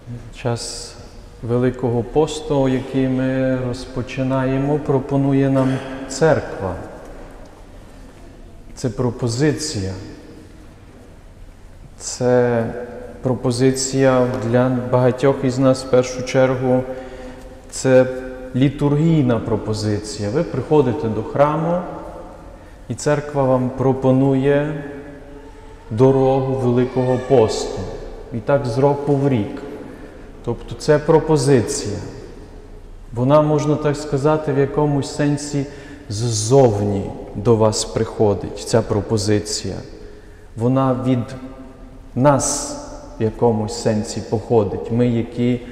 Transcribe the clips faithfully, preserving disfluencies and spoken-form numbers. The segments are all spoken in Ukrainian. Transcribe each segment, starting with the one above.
Час Великого посту, який ми розпочинаємо, пропонує нам церква. Це пропозиція. Це пропозиція для багатьох із нас, в першу чергу, це літургійна пропозиція. Ви приходите до храму, і церква вам пропонує дорогу Великого посту. І так з року в рік. Тобто це пропозиція. Вона, можна так сказати, в якомусь сенсі ззовні до вас приходить, ця пропозиція. Вона від нас в якомусь сенсі походить. Ми, які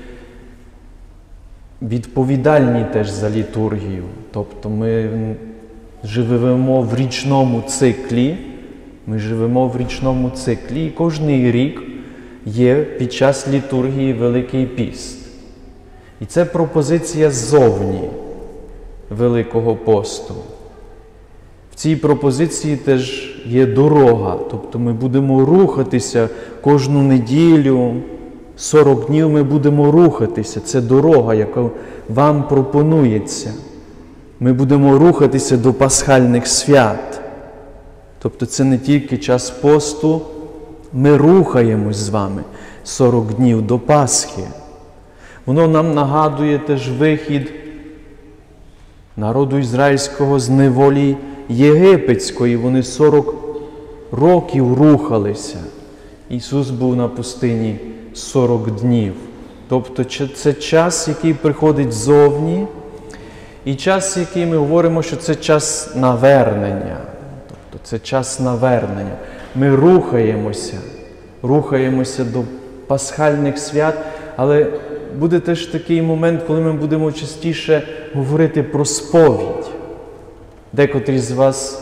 відповідальні теж за літургію. Тобто ми живемо в річному циклі, ми живемо в річному циклі, і кожний рік є під час літургії Великий піст. І це пропозиція ззовні Великого посту. В цій пропозиції теж є дорога, тобто ми будемо рухатися кожну неділю, сорок днів ми будемо рухатися. Це дорога, яка вам пропонується. Ми будемо рухатися до пасхальних свят. Тобто це не тільки час посту, ми рухаємось з вами сорок днів до Пасхи. Воно нам нагадує теж вихід народу ізраїльського з неволі єгипетської. Вони сорок років рухалися. Ісус був на пустині сорок днів. Тобто це час, який приходить ззовні, і час, який ми говоримо, що це час навернення. Тобто це час навернення. Ми рухаємося, рухаємося до пасхальних свят, але буде теж такий момент, коли ми будемо частіше говорити про сповідь. Декотрі з вас,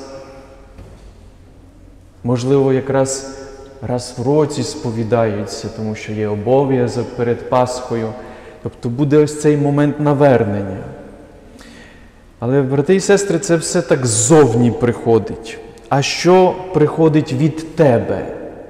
можливо, якраз раз в році сповідаються, тому що є обов'язок перед Пасхою. Тобто буде ось цей момент навернення. Але, брати і сестри, це все так ззовні приходить. А що приходить від тебе?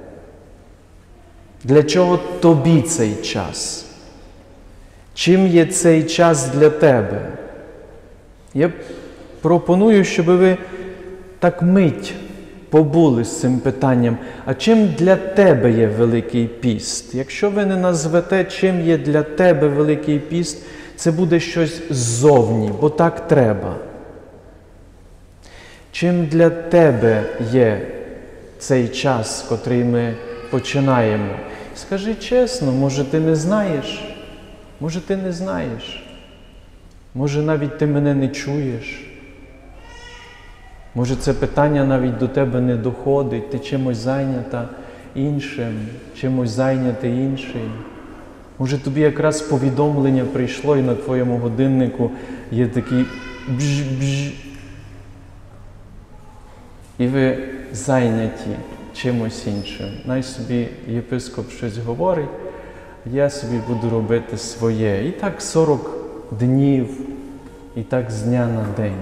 Для чого тобі цей час? Чим є цей час для тебе? Я пропоную, щоб ви так мить побули з цим питанням. А чим для тебе є Великий піст? Якщо ви не назвете, чим є для тебе Великий піст, це буде щось ззовні, бо так треба. Чим для тебе є цей час, котрий ми починаємо? Скажи чесно, може ти не знаєш? Може ти не знаєш? Може навіть ти мене не чуєш? Може це питання навіть до тебе не доходить, ти чимось зайнята іншим, чимось зайнятий інший? Може тобі якраз повідомлення прийшло і на твоєму годиннику є такий бж-бж. І ви зайняті чимось іншим. Най собі єпископ щось говорить, я собі буду робити своє. І так сорок днів, і так з дня на день.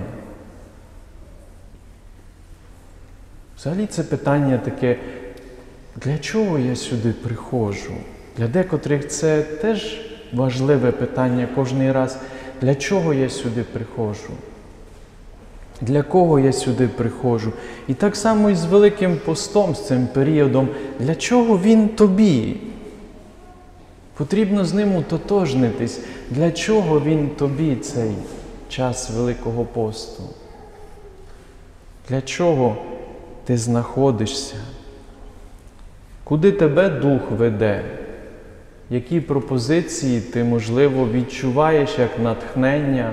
Взагалі це питання таке, для чого я сюди приходжу? Для декотрих це теж важливе питання кожний раз. Для чого я сюди приходжу? Для кого я сюди приходжу? І так само і з Великим постом, з цим періодом. Для чого він тобі? Потрібно з ним утотожнитись. Для чого він тобі, цей час Великого посту? Для чого ти знаходишся? Куди тебе Дух веде? Які пропозиції ти, можливо, відчуваєш як натхнення?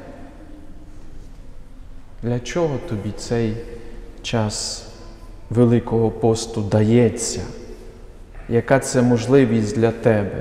Для чого тобі цей час Великого посту дається? Яка це можливість для тебе?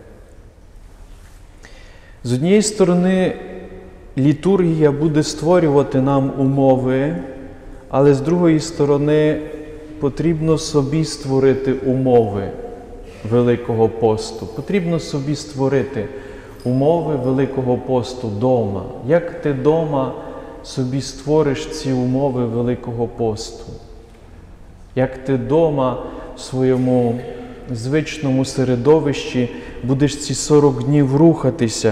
З однієї сторони, літургія буде створювати нам умови, але з другої сторони, потрібно собі створити умови Великого посту. Потрібно собі створити умови Великого посту дома. Як ти дома собі створиш ці умови Великого посту? Як ти дома в своєму звичному середовищі будеш ці сорок днів рухатися.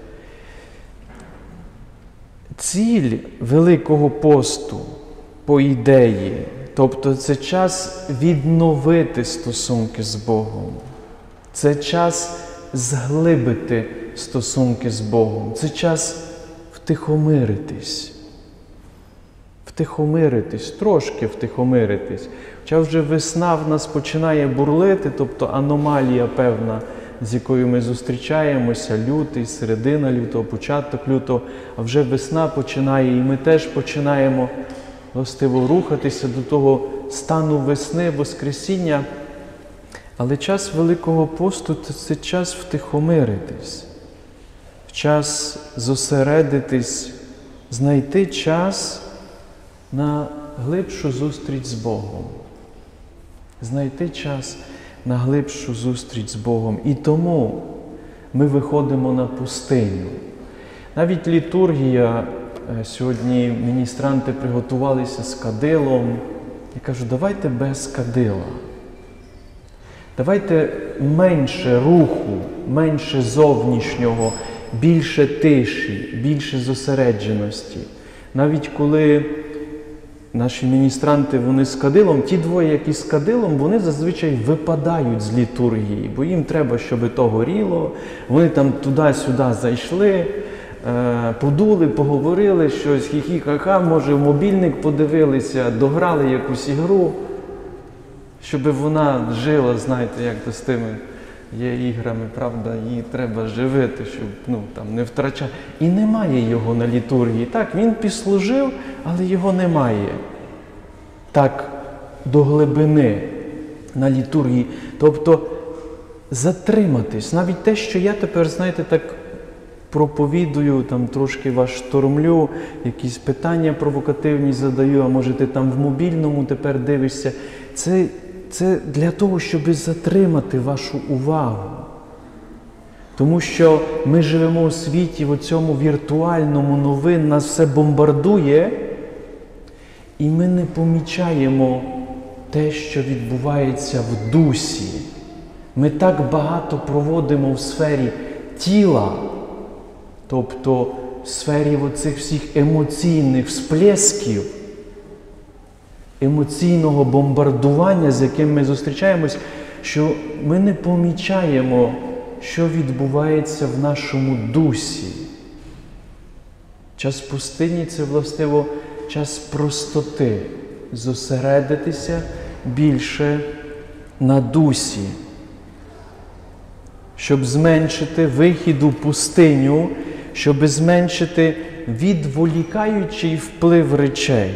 Ціль Великого посту, по ідеї, тобто це час відновити стосунки з Богом. Це час зглибити стосунки з Богом. Це час втихомиритись. Втихомиритись, трошки втихомиритись. Хоча вже весна в нас починає бурлити, тобто аномалія певна, з якою ми зустрічаємося, лютий, середина лютого, початок лютого, а вже весна починає, і ми теж починаємо властиво рухатися до того стану весни, Воскресіння. Але час Великого посту – це час втихомиритись, час зосередитись, знайти час на глибшу зустріч з Богом. Знайти час на глибшу зустріч з Богом. І тому ми виходимо на пустиню. Навіть літургія, сьогодні міністранти приготувалися з кадилом. Я кажу, давайте без кадила. Давайте менше руху, менше зовнішнього, більше тиші, більше зосередженості. Навіть коли наші міністранти, вони з кадилом, ті двоє, які з кадилом, вони зазвичай випадають з літургії, бо їм треба, щоб то горіло. Вони там туди-сюди зайшли, подули, поговорили щось, хі-хі-ха-ха, може в мобільник подивилися, дограли якусь ігру, щоб вона жила, знаєте, як то з тими є іграми, правда, її треба живити, щоб ну, там, не втрачати. І немає його на літургії. Так, він післужив, але його немає. Так, до глибини на літургії. Тобто, затриматись. Навіть те, що я тепер, знаєте, так проповідую, там трошки вас штормлю, якісь питання провокативні задаю, а може ти там в мобільному тепер дивишся. Це Це для того, щоб затримати вашу увагу. Тому що ми живемо у світі, в цьому віртуальному новин, нас все бомбардує, і ми не помічаємо те, що відбувається в дусі. Ми так багато проводимо в сфері тіла, тобто в сфері оцих всіх емоційних всплесків, емоційного бомбардування, з яким ми зустрічаємось, що ми не помічаємо, що відбувається в нашому дусі. Час пустині – це, властиво, час простоти, зосередитися більше на дусі, щоб зменшити вихід у пустиню, щоб зменшити відволікаючий вплив речей.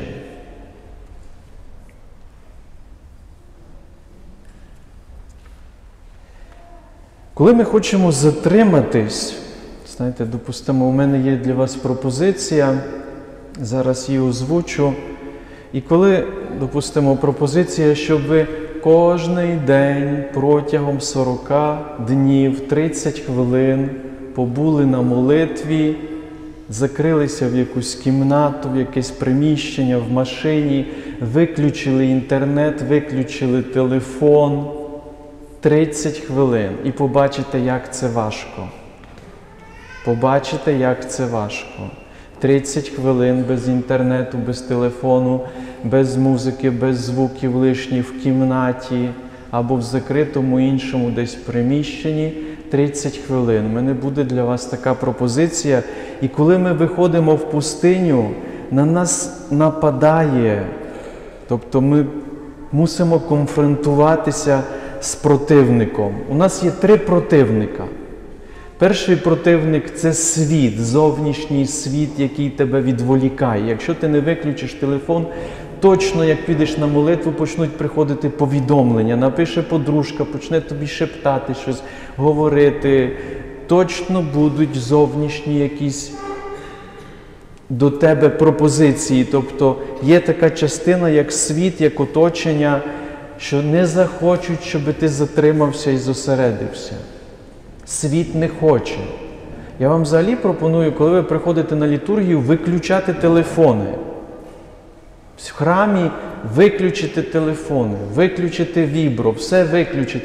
Коли ми хочемо затриматись, знаєте, допустимо, у мене є для вас пропозиція, зараз її озвучу. І коли, допустимо, пропозиція, щоб ви кожний день протягом сорока днів, тридцять хвилин побули на молитві, закрилися в якусь кімнату, в якесь приміщення, в машині, виключили інтернет, виключили телефон, тридцять хвилин, і побачите, як це важко. Побачите, як це важко. тридцять хвилин без інтернету, без телефону, без музики, без звуків лишніх в кімнаті або в закритому іншому десь приміщенні. тридцять хвилин. У мене буде для вас така пропозиція. І коли ми виходимо в пустиню, на нас нападає. Тобто ми мусимо конфронтуватися з противником. У нас є три противника. Перший противник – це світ, зовнішній світ, який тебе відволікає. Якщо ти не виключиш телефон, точно, як підеш на молитву, почнуть приходити повідомлення. Напише подружка, почне тобі шептати щось, говорити. Точно будуть зовнішні якісь до тебе пропозиції. Тобто є така частина, як світ, як оточення, що не захочуть, щоб ти затримався і зосередився. Світ не хоче. Я вам взагалі пропоную, коли ви приходите на літургію, виключати телефони. В храмі виключити телефони, виключити вібро, все виключити.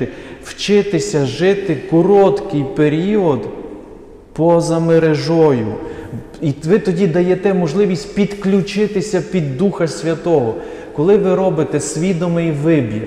вчитися жити короткий період поза мережою. І ви тоді даєте можливість підключитися під Духа Святого, коли ви робите свідомий вибір.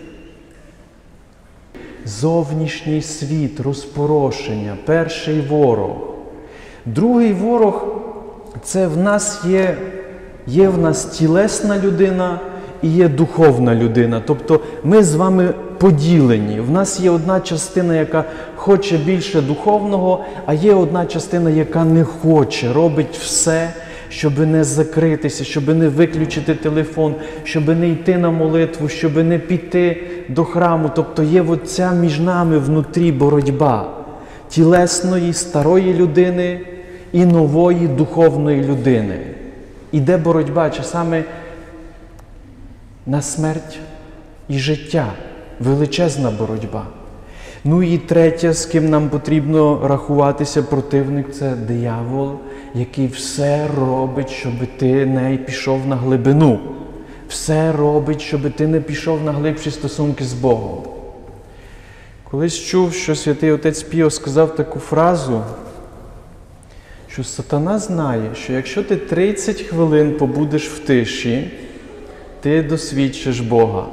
Зовнішній світ, розпорошення, перший ворог. Другий ворог – це в нас є, є в нас тілесна людина і є духовна людина. Тобто ми з вами поділені. В нас є одна частина, яка хоче більше духовного, а є одна частина, яка не хоче, робить все, щоб не закритися, щоб не виключити телефон, щоб не йти на молитву, щоб не піти до храму. Тобто є оця між нами внутрі боротьба тілесної, старої людини і нової духовної людини. Іде боротьба часами на смерть і життя. Величезна боротьба. Ну і третє, з ким нам потрібно рахуватися, противник, це диявол, який все робить, щоб ти не пішов на глибину. Все робить, щоб ти не пішов на глибші стосунки з Богом. Колись чув, що святий отець Піо сказав таку фразу, що сатана знає, що якщо ти тридцять хвилин побудеш в тиші, ти досвідчиш Бога.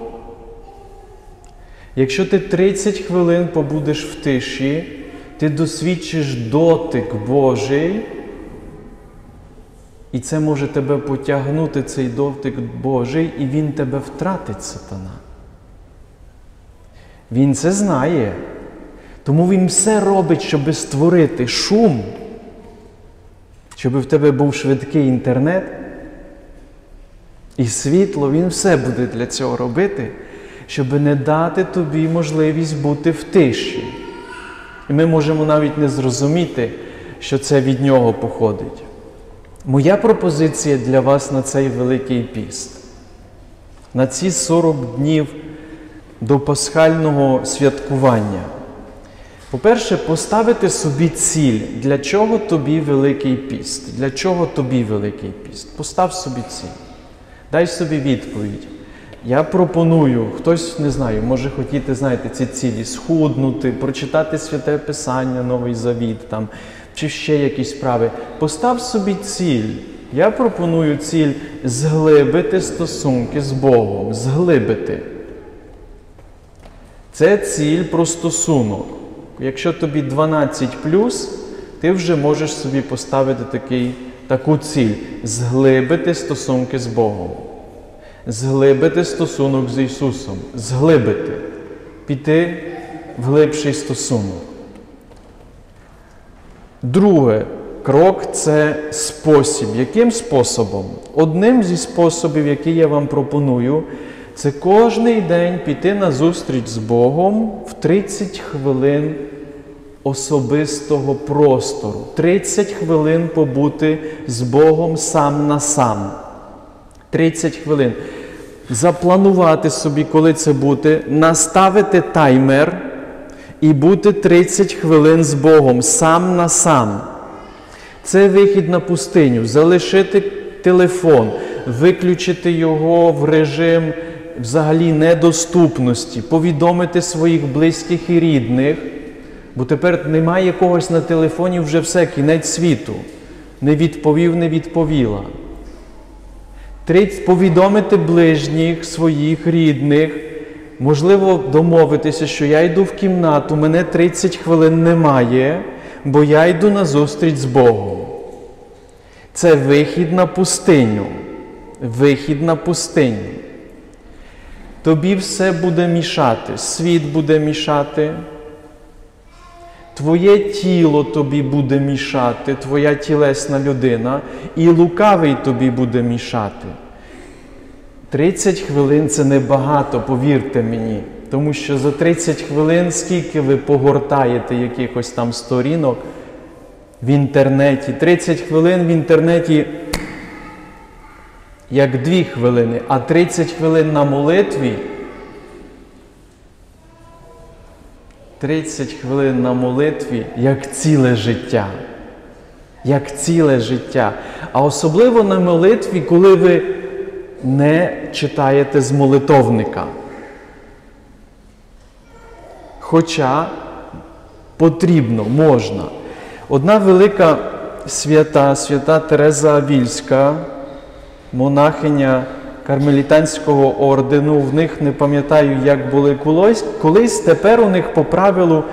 Якщо ти тридцять хвилин побудеш в тиші, ти досвідчиш дотик Божий, і це може тебе потягнути, цей дотик Божий, і він тебе втратить, сатана. Він це знає. Тому він все робить, щоб створити шум, щоб в тебе був швидкий інтернет і світло. Він все буде для цього робити, щоб не дати тобі можливість бути в тиші. І ми можемо навіть не зрозуміти, що це від нього походить. Моя пропозиція для вас на цей Великий піст, на ці сорок днів до пасхального святкування. По-перше, поставити собі ціль, для чого тобі Великий піст, для чого тобі Великий піст. Постав собі ціль, дай собі відповідь. Я пропоную, хтось, не знаю, може хотіти, знаєте, ці цілі, схуднути, прочитати Святе Писання, Новий Завіт, там, чи ще якісь справи. Постав собі ціль. Я пропоную ціль зглибити стосунки з Богом, зглибити. Це ціль про стосунок. Якщо тобі дванадцять плюс, ти вже можеш собі поставити такий, таку ціль – зглибити стосунки з Богом. Зглибити стосунок з Ісусом. Зглибити. Піти в глибший стосунок. Друге, крок – це спосіб. Яким способом? Одним зі способів, який я вам пропоную, це кожний день піти на зустріч з Богом в тридцять хвилин особистого простору. тридцять хвилин побути з Богом сам на сам. тридцять хвилин. Запланувати собі, коли це буде, наставити таймер і бути тридцять хвилин з Богом сам на сам. Це вихід на пустиню. Залишити телефон, виключити його в режим взагалі недоступності, повідомити своїх близьких і рідних, бо тепер немає когось на телефоні, вже все, кінець світу. Не відповів, не відповіла. Повідомити ближніх, своїх, рідних, можливо, домовитися, що я йду в кімнату, мене тридцять хвилин немає, бо я йду на зустріч з Богом. Це вихід на пустиню. Вихід на пустиню. Тобі все буде мішати, світ буде мішати, твоє тіло тобі буде мішати, твоя тілесна людина, і лукавий тобі буде мішати. тридцять хвилин – це небагато, повірте мені, тому що за тридцять хвилин скільки ви погортаєте якихось там сторінок в інтернеті. тридцять хвилин в інтернеті як дві хвилини, а тридцять хвилин на молитві, тридцять хвилин на молитві як ціле життя. Як ціле життя. А особливо на молитві, коли ви не читаєте з молитовника. Хоча потрібно, можна. Одна велика свята, свята Тереза Авільська, монахиня кармелітанського ордену, в них, не пам'ятаю, як були колись, колись, тепер у них по правилу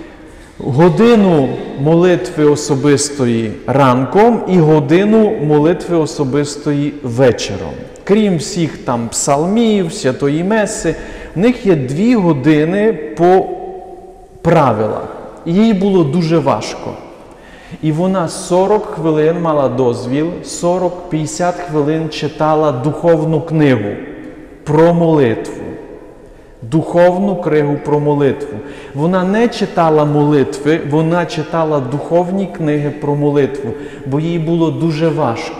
годину молитви особистої ранком і годину молитви особистої вечором. Крім всіх там псалмів, святої меси, в них є дві години по правилах. І їй було дуже важко. І вона сорок хвилин мала дозвіл, сорок-п'ятдесят хвилин читала духовну книгу про молитву. Духовну книгу про молитву. Вона не читала молитви, вона читала духовні книги про молитву, бо їй було дуже важко.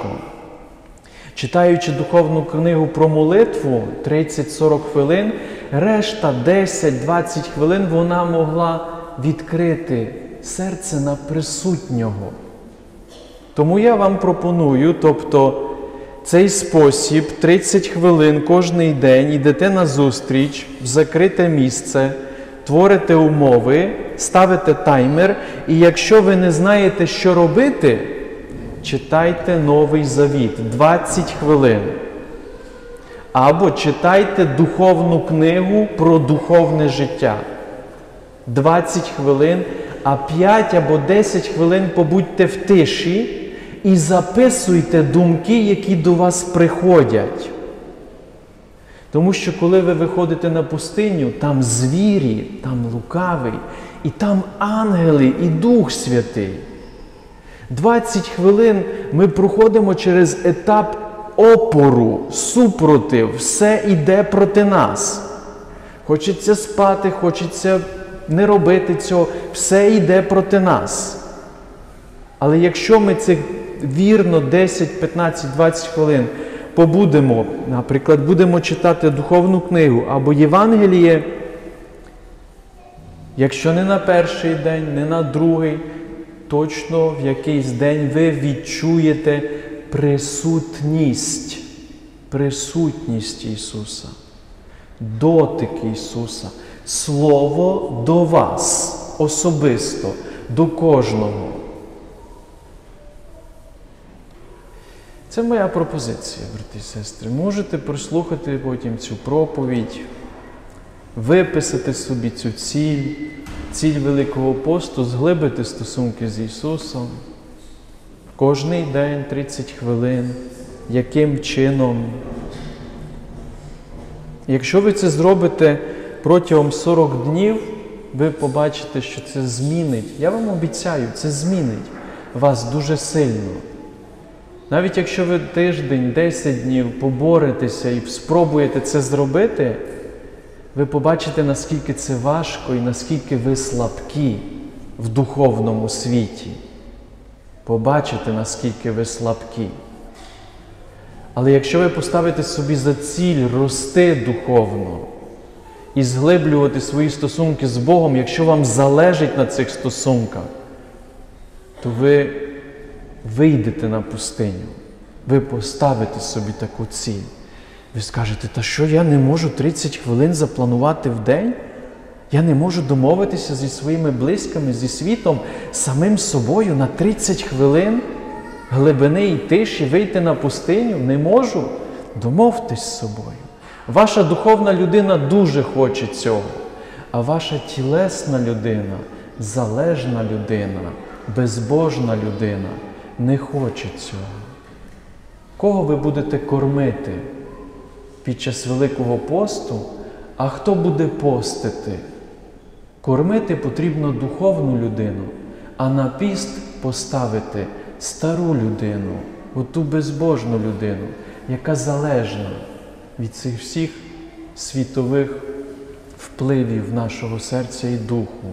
Читаючи духовну книгу про молитву тридцять-сорок хвилин, решта десять-двадцять хвилин вона могла відкрити серце на присутнього. Тому я вам пропоную, тобто, цей спосіб, тридцять хвилин кожний день йдете на зустріч в закрите місце, творите умови, ставите таймер, і якщо ви не знаєте, що робити, читайте Новий Завіт, двадцять хвилин. Або читайте духовну книгу про духовне життя. двадцять хвилин, а п'ять або десять хвилин побудьте в тиші і записуйте думки, які до вас приходять. Тому що коли ви виходите на пустиню, там звірі, там лукавий, і там ангели, і Дух Святий. двадцять хвилин ми проходимо через етап опору, супротив, все йде проти нас. Хочеться спати, хочеться не робити цього, все йде проти нас. Але якщо ми цих вірно десять, п'ятнадцять, двадцять хвилин побудемо, наприклад, будемо читати духовну книгу або Євангеліє, якщо не на перший день, не на другий, точно в якийсь день ви відчуєте присутність, присутність Ісуса, дотик Ісуса, Слово до вас особисто, до кожного. Це моя пропозиція, брати і сестри. Можете прослухати потім цю проповідь, виписати собі цю ціль, ціль Великого посту, зглибити стосунки з Ісусом. Кожний день тридцять хвилин. Яким чином? Якщо ви це зробите протягом сорок днів, ви побачите, що це змінить. Я вам обіцяю, це змінить вас дуже сильно. Навіть якщо ви тиждень, десять днів поборетеся і спробуєте це зробити, ви побачите, наскільки це важко і наскільки ви слабкі в духовному світі. Побачите, наскільки ви слабкі. Але якщо ви поставите собі за ціль рости духовно і зглиблювати свої стосунки з Богом, якщо вам залежить на цих стосунках, то ви вийдете на пустиню, ви поставите собі таку ціль. Ви скажете, та що я не можу тридцять хвилин запланувати в день? Я не можу домовитися зі своїми близькими, зі світом, самим собою на тридцять хвилин глибини і тиші вийти на пустиню? Не можу? Домовтесь з собою. Ваша духовна людина дуже хоче цього, а ваша тілесна людина, залежна людина, безбожна людина не хоче цього. Кого ви будете кормити під час Великого посту, а хто буде постити? Кормити потрібно духовну людину, а на піст поставити стару людину, оту безбожну людину, яка залежна від цих всіх світових впливів нашого серця і духу.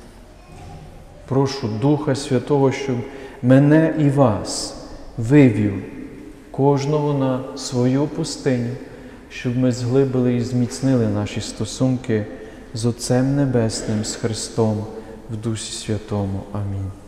Прошу Духа Святого, щоб мене і вас вивів кожного на свою пустиню, щоб ми зглибили і зміцнили наші стосунки з Отцем Небесним, з Христом в Дусі Святому. Амінь.